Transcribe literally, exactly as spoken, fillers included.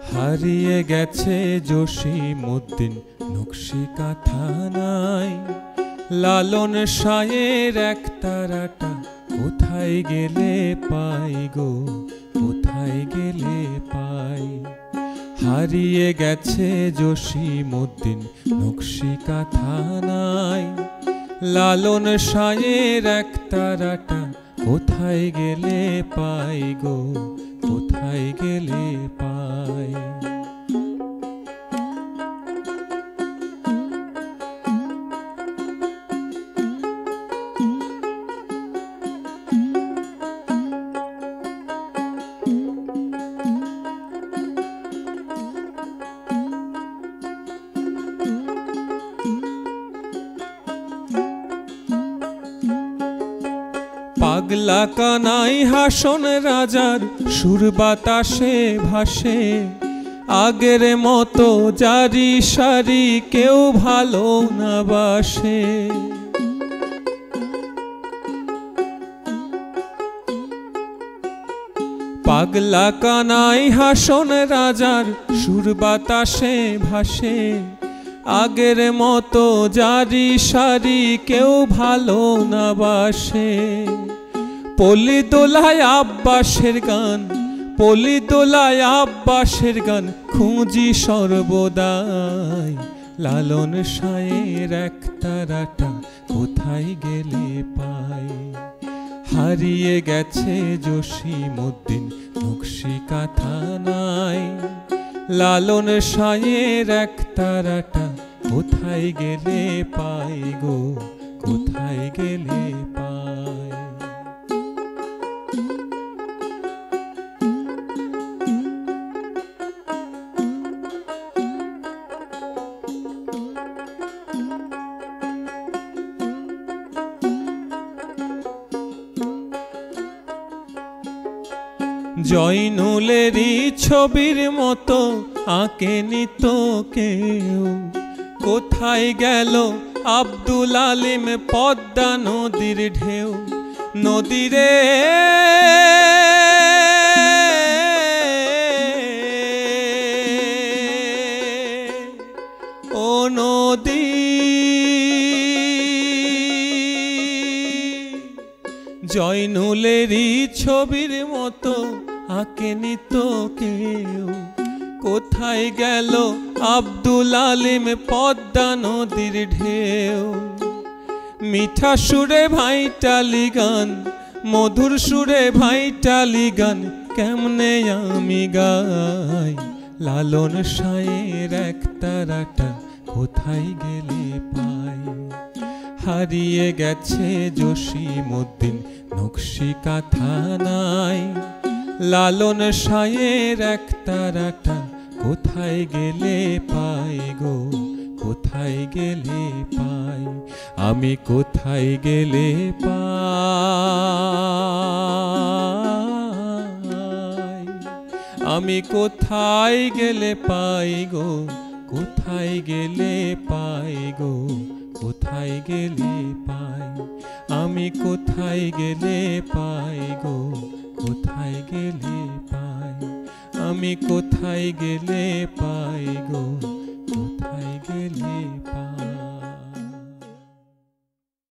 হারিয়ে গেছে জসীমউদ্দিন নকশি কাঁথা নাই। লালন শাহের এক তারাটা কোথায় গেলে পাই গো, কোথায় গেলে পাই। হারিয়ে গেছে জসীমউদ্দিন নকশি কাঁথা নাই। লালন শাহের এক তারাটা কোথায় গেলে পাই গো, কোথায় গেলে পাই। পাগলা কানাই হাসন রাজার সুর বাতাসে ভাসে। আগের মতো জারি সারি কেউ ভালো না বাসে। পাগলা কানাই হাসন রাজার সুর বাতাসে ভাসে। আগের মতো জারি সারি কেউ ভালো না বাসে। পলি দোলায় আব্বাসের গান, পলি দোলায় আব্বাসের গান খুঁজি সর্বদাই। লালন শাহের এক তারাটা কোথায় গেলে পাই। হারিয়ে গেছে জসীমউদ্দিন নকশি কাঁথা নাই। লালন শাহের এক তারাটা কোথায় গেলে পাই গো, কোথায় গেলে পাই। জয়নুলেরই ছবির মতো আঁকেনি তো কেউ। কোথায় গেল আব্দুল আলিম পদ্মা নদীর ঢেউ। নদীরে ও নদী, জয়নুলেরই ছবির মতো আঁকেনি তো কেউ। কোথায় গেল আব্দুল আলিম পদ্মা নদীর ঢেউ। মিঠা সুরে ভাইটালি গান, মধুর সুরে ভাইটালি গান কেমনে আমি গাই। লালন শাহের এক তারাটা কোথায় গেলে পাই। হারিয়ে গেছে জসীমউদ্দিন নকশি কাঁথা নাই। লালন শাহের এক তারাটা কোথায় গেলে পাই গো, কোথায় গেলে পাই। আমি কোথায় গেলে পাই, আমি কোথায় গেলে পাই গো, কোথায় গেলে পাই গো, কোথায় গেলে পাই। আমি কোথায় গেলে পাই গো, কোথায় গেলে পাই। আমি কোথায় গেলে পাই গো।